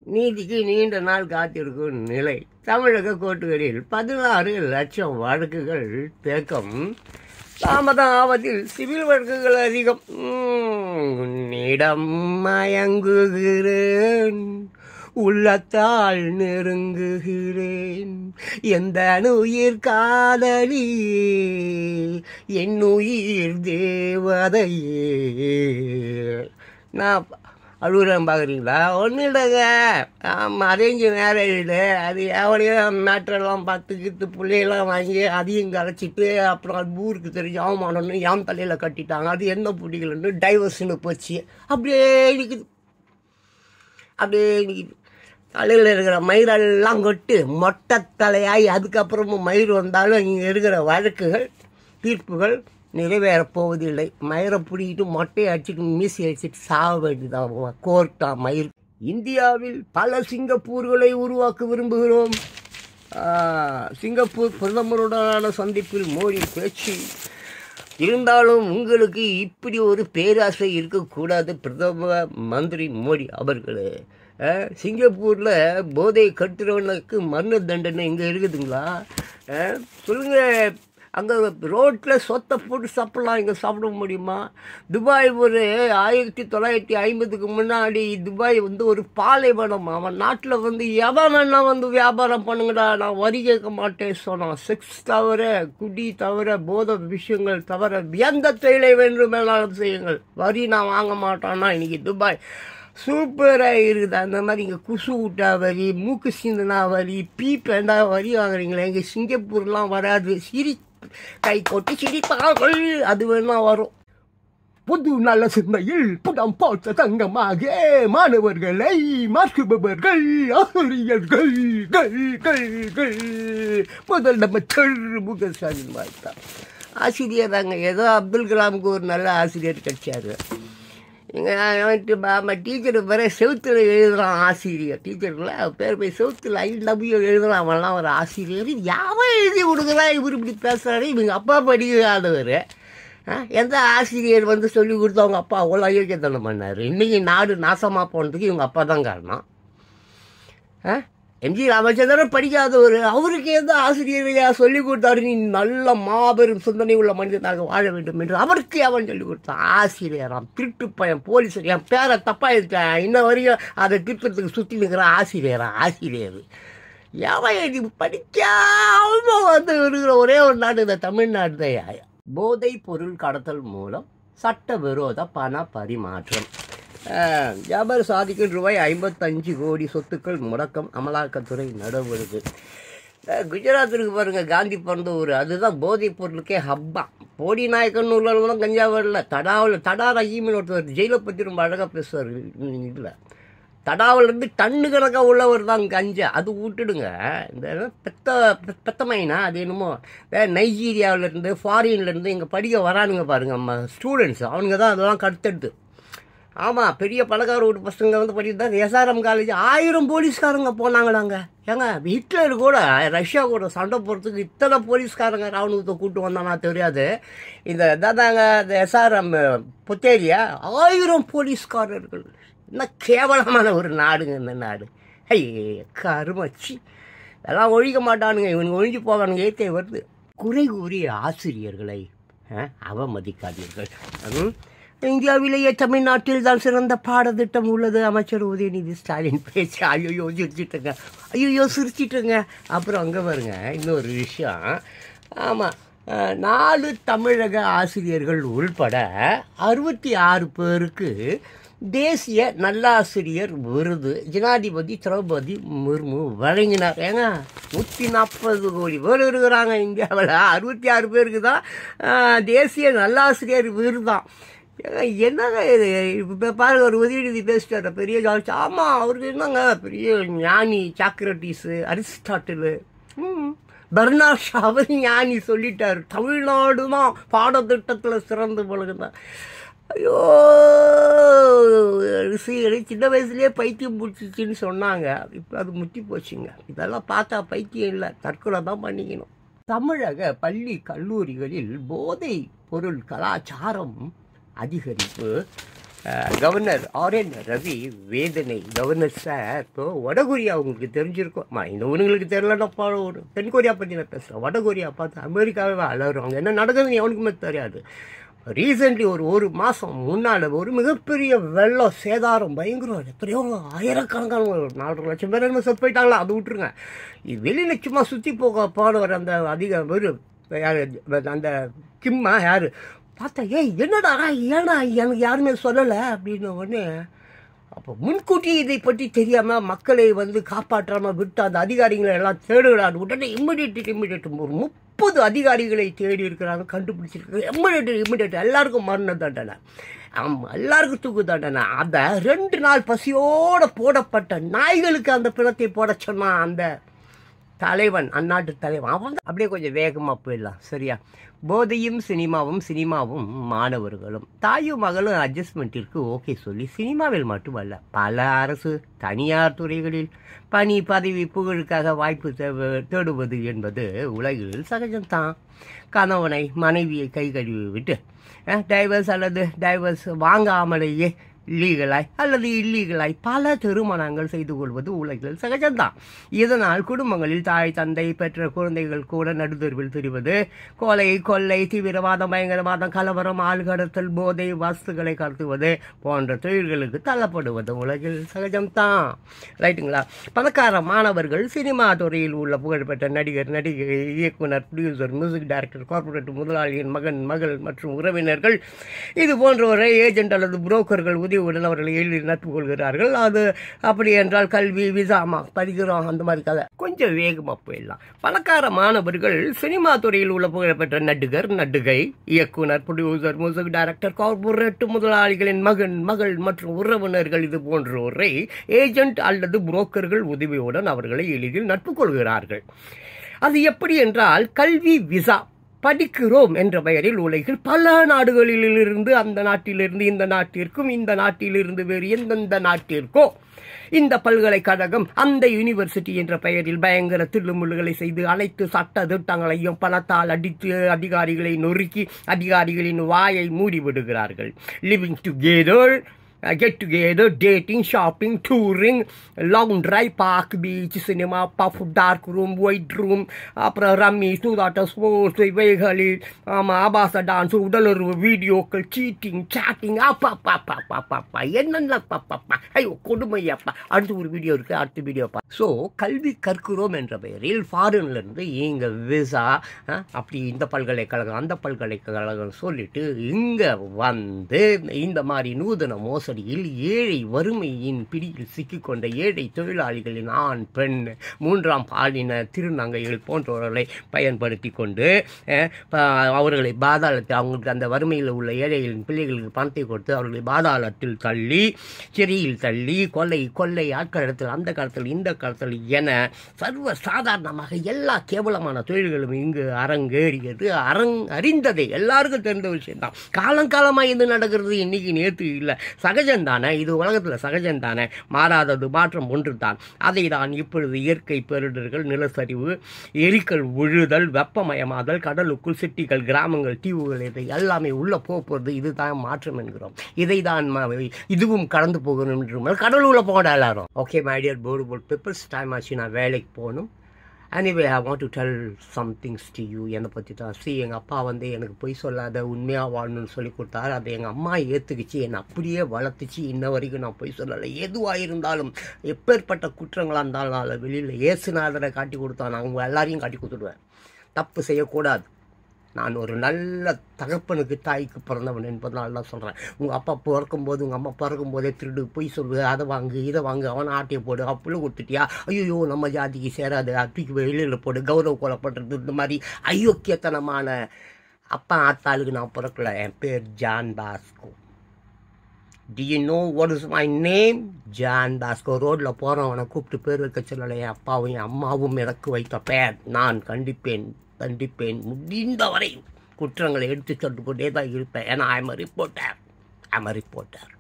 நீதிக்கு நீண்ட நாள் காத்திருக்கும் நிலை. தமிழக கோர்ட்டுகளில் 16 லட்சம் வழக்குகள் தேக்கம். தாமதம் ஆவதில் சிவில் வழக்குகள் அதிகம். உன்னிடம் மயங்குகிறேன், உள்ளத்தால் நெருங்குகிறேன், எந்த உயிர் காதலி, என் உயிர் தேவதையே. நான் அழுகுறேன் பார்க்குறீங்களா? ஒன்றும் இல்லைங்க. அரேஞ்சு மேரேஜில் அது எவ்வளையோ மேட்டரெல்லாம் பார்த்துக்கிட்டு பிள்ளையெல்லாம் வாங்கி அதையும் கரைச்சிட்டு அப்புறம் அது ஊருக்கு தெரிஞ்சு அவமானம்னு என் தலையில் கட்டிட்டாங்க. அது என்ன பிடிக்கலன்னு டைவர்ஸ்னு போச்சு. அப்படியே நிற்குது, அப்படியே நிற்குது. தலையில் இருக்கிற மயிரெல்லாம் கொட்டு மொட்டை தலையாகி அதுக்கப்புறமும் மயிர் வந்தாலும் இங்கே இருக்கிற வழக்குகள் தீர்ப்புகள் நிறைவேறப் போவதில்லை. மயிரை பிடிக்கிட்டு மொட்டையை அடிச்சுட்டு மீசி அடிச்சுட்டு சாக வேண்டியதான் கோர்ட்டா மயிர். இந்தியாவில் பல சிங்கப்பூர்களை உருவாக்க விரும்புகிறோம். சிங்கப்பூர் பிரதமருடனான சந்திப்பில் மோடி பேச்சு. இருந்தாலும் உங்களுக்கு இப்படி ஒரு பேராசை இருக்கக்கூடாது பிரதம மந்திரி மோடி அவர்களே. சிங்கப்பூரில் போதை கட்டுறவனுக்கு மரண தண்டனை இங்கே இருக்குதுங்களா? சொல்லுங்கள். அங்கே ரோட்டில் சொத்தை போட்டு சாப்பிட்லாம், இங்கே சாப்பிட முடியுமா? துபாய் ஒரு 1950க்கு முன்னாடி துபாய் ஒரு பாலைவனம். அவன் நாட்டில் எவன் வேணா வியாபாரம் பண்ணுங்கடா, நான் வரி கேட்க மாட்டேன் சொன்னான். செக்ஸ் தவிர, குடி தவிர, போதை விஷயங்கள் தவிர எந்த தொழிலை வேண்டுமானாலும் செய்யுங்கள், வரி நான் வாங்க மாட்டான்னா இன்னைக்கு துபாய் சூப்பராக இருக்குது. அந்த மாதிரி இங்கே குசு விட்டா வரி, மூக்கு சிந்தனா வரி, பீப்பேண்டா வரி வாங்குறீங்களே. இங்கே சிங்கப்பூர்லாம் வராது. கை கொட்டி சிரிப்பார்கள், அது வேணா வரும். புது நல்ல சிந்தையில் புடம் போட்ட தங்கமாக மாணவர்களை மாற்றுபவர்கள் ஆசிரியர்கள் முதல் அமைச்சர் மு.க. ஸ்டாலின் வாழ்த்தான். ஆசிரியர் தாங்க. ஏதோ அப்துல் கலாமுக்கு ஒரு நல்ல ஆசிரியர் கிடைச்சாரு. இங்கே டீச்சரு பேர செவுத்தில் எழுதுகிறான் ஆசிரியர். டீச்சருக்குள்ள பேர் போய் செவுத்தில் IW எழுதுகிறான். அவன்லாம் ஒரு ஆசிரியர். யாவன் எழுதி கொடுக்குறான். இவர் இப்படி பேசுகிறாரு. இவங்க அப்பா படிக்காதவர். எந்த ஆசிரியர் சொல்லி கொடுத்து அவங்க அப்பா அவ்வளோ அயோக்கியத்தனம் பண்ணார். இன்றைக்கி நாடு நாசமாக போனதுக்கு இவங்க அப்பா தான் காரணம். MG ராமச்சந்திரன் படிக்காதவர். அவருக்கு எந்த ஆசிரியரையா சொல்லிக் கொடுத்தாரு, நீ நல்ல மாபெரும் சிந்தனை உள்ள மனிதனாக வாழ வேண்டும் என்று அவருக்கு அவன் சொல்லிக் கொடுத்தான். ஆசிரியராம் திருட்டு பையன் போலீஸ். என் பேரை தப்பாக இருக்கேன், இன்ன வரையும் அதை திருத்தத்துக்கு சுற்றி நிற்கிறான். ஆசிரியர் எவன் படிக்காம இருக்கிற ஒரே ஒரு நாடு இந்த தமிழ்நாடு தான். போதை பொருள் கடத்தல் மூலம் சட்டவிரோத பண பரிமாற்றம். வியாபார சாதிக்கு ₹55 கோடி சொத்துக்கள் முடக்கம், அமலாக்கத்துறை நடவடிக்கை. குஜராத்திற்கு பாருங்கள், காந்தி பிறந்த ஊர். அதுதான் போதைப் பொருளுக்கே ஹப்பா. போடி நாயக்கன் ஊரில் தான் கஞ்சா வரல. தடா ரஹீமின் ஒருத்தர் ஜெயிலை பற்றி ரொம்ப அழகாக பேசுவார். இதில் தடாவிலேருந்து டன்னு கணக்காக உள்ளவர் தான் கஞ்சா. அது விட்டுடுங்க. இந்த பெத்தமைனா அது என்னமோ நைஜீரியாவிலேருந்து ஃபாரின்லேருந்து இங்கே படிக்க வரானுங்க பாருங்கள் நம்ம ஸ்டூடெண்ட்ஸ். அவனுங்க தான் அதெல்லாம் கடுத்தெடுத்து. ஆமாம், பெரிய பணக்கார வீட்டு பசங்க படிட்டு தான் SRM காலேஜ் 1000 போலீஸ்காரங்க போனாங்களாங்க. ஏங்க ஹிட்லர் கூட ரஷ்யா கூட சண்டை போகிறதுக்கு இத்தனை போலீஸ்காரங்க ராணுவத்தை கூப்பிட்டு வந்தானா தெரியாது. இந்த தாங்க இந்த SRM புத்தேரியா 1000 போலீஸ்காரர்கள். என்ன கேவலமான ஒரு நாடுங்க இந்த நாடு. கருமச்சி எல்லாம் ஒழிக்க மாட்டானுங்க. இவனுங்க ஒழிஞ்சு போவானுங்க. ஏற்றே வருது. குறை கூறிய ஆசிரியர்களை அவமதிக்காதீர்கள். இந்தியாவிலேயே தமிழ்நாட்டில் தான் சிறந்த பாடத்திட்டம் உள்ளது. அமைச்சர் உதயநிதி ஸ்டாலின் பேச்சு. ஐயோ சிரிச்சிட்டுங்க. அப்புறம் அங்கே பாருங்க இன்னொரு விஷயம். ஆமாம், 4 தமிழக ஆசிரியர்கள் உள்பட 66 பேருக்கு தேசிய நல்லாசிரியர் விருது ஜனாதிபதி திரௌபதி முர்மு வழங்கினார். ஏங்க 140 கோடி பேர் இருக்கிறாங்க இந்தியாவில். 66 பேருக்கு தான் தேசிய நல்லாசிரியர் விருதான். என்னங்க இது? இப்போ பாருங்க, ஒரு உதயநிதி பேசிட்டார் பெரிய ஜாலிச்சு. ஆமாம், அவருக்கு என்னங்க பெரிய ஞானி. சாக்ரட்டிஸு, அரிஸ்டாட்டிலு, பெர்னாட் ஷா அவர் ஞானி சொல்லிட்டார். தமிழ்நாடு தான் பாடத்திட்டத்தில் சிறந்து பழகுதான். ஐயோ, சின்ன வயசுலேயே பைத்தியம் பிடிச்சிச்சின்னு சொன்னாங்க. இப்போ அது முத்தி போச்சுங்க. இதெல்லாம் பார்த்தா பைத்தியம் இல்லை, தற்கொலை தான் பண்ணிக்கணும். தமிழக பள்ளி கல்லூரிகளில் போதை பொருள் கலாச்சாரம் அதிகரிப்பு. கவர்னர் ஆர்என் ரவி வேதனை. கவர்னர் சார், இப்போ வடகொரியா உங்களுக்கு தெரிஞ்சிருக்கும், இன்னொன்னுங்களுக்கு தெரியலன்னா ஒரு தென்கொரியா பற்றி நான் பேசுகிறேன். வடகொரியா பார்த்து அமெரிக்காவே அலறுவாங்க, என்ன நடக்குதுன்னு எவனுக்குமே தெரியாது. ரீசெண்ட்லி ஒரு மாதம் முன்னால் ஒரு மிகப்பெரிய வெள்ளம் சேதாரம் பயங்கரம், எத்தனையோ ஆயிரக்கணக்கான 4 லட்சம் பேர் என்ன செத்து போயிட்டாங்களா, அது விட்டுருங்க. இது வெளியில் சும்மா சுற்றி போனவர் அந்த அதிக அந்த கிம்மா யார் பார்த்தா, என்னடா ஏன்னா எனக்கு யாருமே சொல்லலை அப்படின்னு உடனே, அப்போ முன்கூட்டி இதை பற்றி தெரியாமல் மக்களை காப்பாற்றாமல் விட்டு அந்த அதிகாரிகளை எல்லாம் தேடுகிறார். உடனே இம்மிடியேட் ஒரு 30 அதிகாரிகளை தேடி இருக்கிறாங்க, கண்டுபிடிச்சிருக்காங்க. இம்மிடியேட் எல்லாருக்கும் மரண தண்டனை, ஆமாம் எல்லாருக்கும் தூக்கு தண்டனை. அதை 2 நாள் பசியோடு போடப்பட்ட நாய்களுக்கு அந்த பிணத்தை போட சொன்னான் அந்த தலைவன், அந்நாட்டு தலைவன். அவன் அப்படியே கொஞ்சம் வேகமாக போயிடலாம் சரியா. போதையும் சினிமாவும் மாணவர்களும் தாயும் மகளும் அட்ஜஸ்ட்மெண்ட்டிற்கு ஓகே சொல்லி சினிமாவில் மட்டுமல்ல பல அரசு தனியார் துறைகளில் பணி பதவி புகழுக்காக வாய்ப்பு தேடுவது என்பது உலகில் சகஜம்தான். கணவனை மனைவியை கை கழுவி விட்டு டைவர்ஸ் அல்லது டைவர்ஸ் வாங்காமலேயே லீகலாய் அல்லது இல்லீகலாய் பல திருமணங்கள் செய்து கொள்வது உலகில் சகஜம்தான். இதனால் குடும்பங்களில் தாய் தந்தை பெற்ற குழந்தைகள் கூட நடுத்தருவில் தெரிவது, கொலை தீவிரவாதம் பயங்கரவாதம் கலவரம் ஆள்கடத்தல் போதை வஸ்துக்களை கடத்துவது போன்ற தொழில்களுக்கு தள்ளப்படுவது உலகில் சகஜம்தான். ரைட்டுங்களா. பணக்கார மாணவர்கள் சினிமா துறையில் உள்ள புகழ்பெற்ற நடிகர் நடிகை இயக்குனர் ப்ரொடியூசர் மியூசிக் டைரக்டர் கார்ப்பரேட் முதலாளியின் மகன் மகள் மற்றும் உறவினர்கள் இது போன்றவரை ஏஜென்ட் அல்லது புரோக்கர்கள் உதவியுடன் அவர்களை எளிதில் நட்பு கொள்கிறார்கள். அது அப்படி என்றால் கல்வி விசாமா படிக்கிறோம் அந்த மாதிரி கதை. கொஞ்சம் வேகமாக போயிடலாம். பணக்கார மாணவர்கள் சினிமா துறையில் உள்ள புகழ்பெற்ற நடிகர் நடிகை இயக்குனர் ப்ரொடியூசர் மியூசிக் டைரக்டர் கார்ப்பரேட் முதலாளிகளின் மகன் மகள் மற்றும் உறவினர்கள் இது போன்றோரை ஏஜென்ட் அல்லது புரோக்கர்கள் உதவியுடன் அவர்களை எளிதில் நட்பு கொள்கிறார்கள். அது எப்படி என்றால் கல்வி விசா படிக்கிறோம் என்ற பெயரில் உலகில் பல நாடுகளிலிருந்து அந்த நாட்டிலிருந்து இந்த நாட்டிற்கும் இந்த நாட்டிலிருந்து வேறு எந்தெந்த நாட்டிற்கோ இந்த பல்கலைக்கழகம் அந்த யூனிவர்சிட்டி என்ற பெயரில் பயங்கர தில்லுமுள்ளுகளை செய்து அனைத்து சட்ட திட்டங்களையும் பணத்தால் அடித்து அதிகாரிகளை நொறுக்கி அதிகாரிகளின் வாயை மூடிவிடுகிறார்கள். Living together, get together, dating, shopping, touring, long drive, park, beach, cinema, puff, dark room, white room, அப்புறம் ரம்மி, சூதாட்ட, ஸ்போர்ட்ஸ், இவைகளில் ஆபாச டான்ஸ், உடலுறவு வீடியோக்கள், சீட்டிங், சாட்டிங், அப்பா என்னென்ன பாப்பா, ஐயோ கொடுமையாப்பா. அடுத்து ஒரு வீடியோ இருக்கு, அடுத்த வீடியோப்பா. ஸோ கல்வி கற்கிறோம் என்ற பெயரில் ஃபாரின்லேருந்து இங்கே விசா அப்படி இந்த பல்கலைக்கழகம் அந்த பல்கலைக்கழகம் சொல்லிட்டு இங்கே இந்த மாதிரி நூதன மோசடியில் ஏழை வறுமையின் பிடியில் சிக்கிக்கொண்ட ஏழை தொழிலாளிகளின் ஆண் பெண் 3ஆம் பாலின திருநங்கைகள் போன்றவர்களை பயன்படுத்தி கொண்டு அவர்களை பாதாளத்தில் அவங்களுக்கு அந்த வறுமையில் உள்ள ஏழைகளின் பிள்ளைகளுக்கு பணத்தை கொடுத்து அவர்களை பாதாளத்தில் தள்ளி சிறையில் தள்ளி கொள்ளை ஆட்களத்தில் அந்த காலத்தில் இந்த காலத்தில் என சர்வ சாதாரணமாக எல்லா கேவலமான தொழில்களும் இங்கு அரங்கேறியது. அறிந்ததே எல்லாருக்கும் தெரிந்த விஷயம்தான். காலங்காலமாக இது நடக்கிறது, இன்னைக்கு நேற்று இல்லை. சகஜம்தானே, இது உலகத்தில் சகஜம்தானே, மாறாதது மாற்றம் ஒன்று தான். அதை தான் இப்பொழுது இயற்கை பேரிடர்கள், நிலச்சரிவு, எரிக்கல் விழுதல், வெப்பமயமாதல், கடலுக்குள் சிட்டிகள், கிராமங்கள், தீவுகள், இதை எல்லாமே உள்ள போகிறது. இதுதான் மாற்றம் என்கிறோம். இதை தான் இதுவும் கடந்து போகணும் என்று கடலுள்ள போட எல்லாரும். Okay my dear board peoples, time ஆச்சு, நான் வேலைக்கு போகணும். Anyway, I want to tell some things to you. என்னை பற்றி தான். எங்கள் அப்பா எனக்கு பொய் சொல்லாத உண்மையாக வாழணும்னு சொல்லி கொடுத்தாரு. அதை எங்கள் அம்மா ஏற்றுக்குச்சு, என்னை அப்படியே வளர்த்துச்சு. இன்ன வரைக்கும் நான் பொய் சொல்லலை. எதுவாக இருந்தாலும் எப்பேற்பட்ட குற்றங்களாக இருந்தாலும் அதில் வெளியில் ஏசுநாதரை காட்டி கொடுத்தான், நான் அவங்க எல்லாரையும் காட்டி கொடுத்துடுவேன். தப்பு செய்யக்கூடாது. நான் ஒரு நல்ல தகப்பனுக்கு தாய்க்கு பிறந்தவன் என்பதனால தான் சொல்கிறேன். உங்கள் அப்பா பிறக்கும்போது உங்கள் அம்மா பிறக்கும்போதே திருடு பொய் சொல்லு, அதை வாங்கு இதை வாங்கு, அவனை ஆட்டையை போடு, அப்பளும் கொடுத்துட்டியா, ஐயோ நம்ம ஜாதிக்கு சேராது, தூக்கி வெளியில் போடு, கௌரவ கொலை பண்ணுறது, இந்த மாதிரி அயோக்கியத்தனமான அப்பா ஆத்தாளுக்கு நான் பிறக்கல. என் பேர் John Bosco. Do you know what is my name? John Bosco. ரோட்டில் போகிறவனை கூப்பிட்டு பேர் வைக்க சொல்லலை. என் அப்பாவும் என் அம்மாவும் எனக்கு வைத்த பெயர். நான் கண்டிப்பேன் முடிந்தவரை குற்றங்களை எடுத்து சொல்லிக் கொண்டே தான் இருப்பேன். ஏன்னா ஐ எம் a reporter.